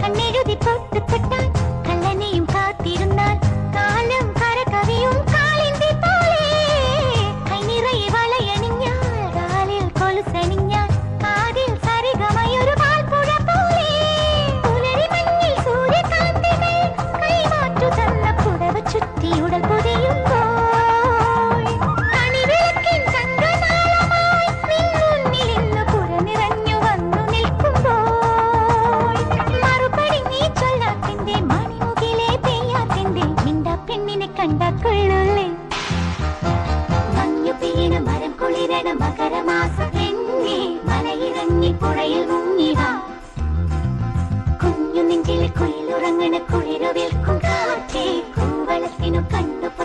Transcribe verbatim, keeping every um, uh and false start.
കണ്ണെഴുതി പൊട്ടു തൊട്ടാൽ കള്ളനെയും കാത്തിരുന്നാൽ കാലം കരകവിയും കാളിന്തി പോലെ കൈ നിറയെ വളയണിഞ്ഞാൽ കാലിൽ കൊലുസണിഞ്ഞാൽ കാതിൽ സരിഗമയൊരു പാൽപ്പുഴ പോലെ പുലരി മഞ്ഞിൽ സൂര്യകാന്തികൾ കൈമാറ്റു തന്ന പുടവ ചുറ്റി ഉടൽ പൊതിയുമ്പോൾ കണിവിളക്കിൻ ചന്ദ്രനാളമായി നിൻ മുന്നിൽ ഇന്ന് പുറനിറഞ്ഞു വന്നു നിൽക്കുമ്പോൾ മറുപടി നീ ചൊല്ലാത്തിന്റെ മണിമുകിലെ പെയ്യാത്തിന്റെ മിണ്ട പെണ്ണിനെ കണ്ടാക്കൊള്ളുള്ളേ മഞ്ഞു പെയ്യണ മരം കുളിരണ മകരമാസം എന്നെ മലയിറങ്ങി പുഴയിൽ മുങ്ങിവാ കുഞ്ഞു നെഞ്ചിലെ കുയിലുറങ്ങണ കുളിരു വിൽക്കും കാറ്റേ കൂവളത്തിനു കണ്ണു